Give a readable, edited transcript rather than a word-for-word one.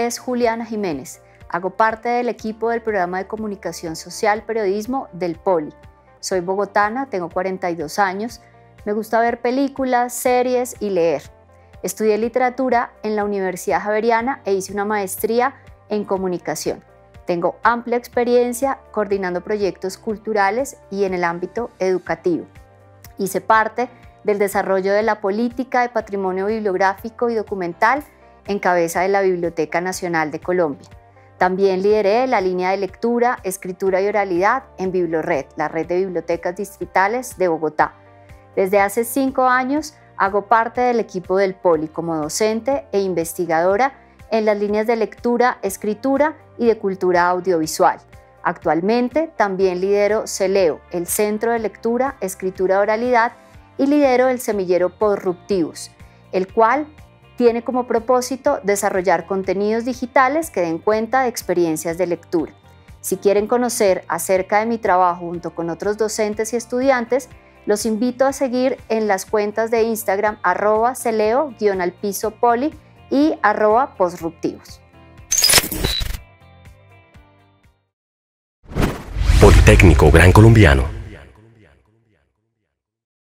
es Juliana Jiménez. Hago parte del equipo del programa de Comunicación Social Periodismo del Poli. Soy bogotana, tengo 42 años. Me gusta ver películas, series y leer. Estudié literatura en la Universidad Javeriana e hice una maestría en comunicación. Tengo amplia experiencia coordinando proyectos culturales y en el ámbito educativo. Hice parte del desarrollo de la política de patrimonio bibliográfico y documental en cabeza de la Biblioteca Nacional de Colombia. También lideré la línea de lectura, escritura y oralidad en Biblored, la red de bibliotecas distritales de Bogotá. Desde hace 5 años hago parte del equipo del Poli como docente e investigadora en las líneas de lectura, escritura y de cultura audiovisual. Actualmente también lidero CELEO, el Centro de Lectura, Escritura y Oralidad, y lidero el semillero Posruptivos, el cual tiene como propósito desarrollar contenidos digitales que den cuenta de experiencias de lectura. Si quieren conocer acerca de mi trabajo junto con otros docentes y estudiantes, los invito a seguir en las cuentas de Instagram @celeo_poli y @posruptivos. Politécnico Gran Colombiano.